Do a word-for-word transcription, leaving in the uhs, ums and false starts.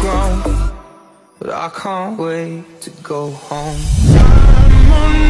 wrong, but I can't wait to go home. I'm on